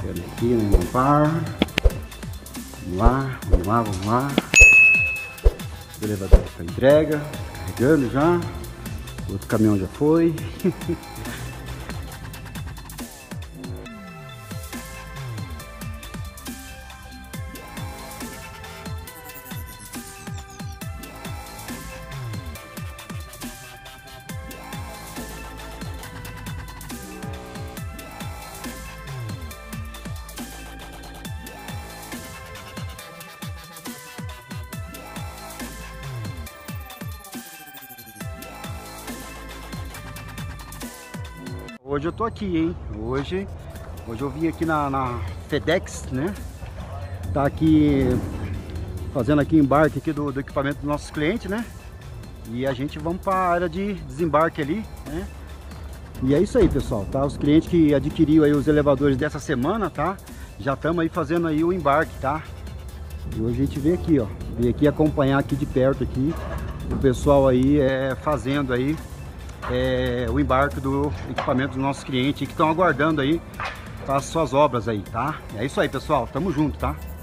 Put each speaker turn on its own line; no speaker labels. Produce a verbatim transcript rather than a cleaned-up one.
Chegando aqui no Impar. Vamos lá, vamos lá, vamos lá. O elevador para entrega, carregando já. O outro caminhão já foi. Hoje eu tô aqui, hein? Hoje, hoje eu vim aqui na, na FedEx, né? Tá aqui fazendo aqui embarque aqui do, do equipamento dos nossos clientes, né? E a gente vamos para a área de desembarque ali, né? E é isso aí, pessoal, tá? Os clientes que adquiriram aí os elevadores dessa semana, tá? Já estamos aí fazendo aí o embarque, tá? E hoje a gente vem aqui, ó, vem aqui acompanhar aqui de perto aqui o pessoal aí é, fazendo aí É, o embarque do equipamento dos nossos clientes que estão aguardando aí as suas obras aí, tá? É isso aí, pessoal, tamo junto, tá?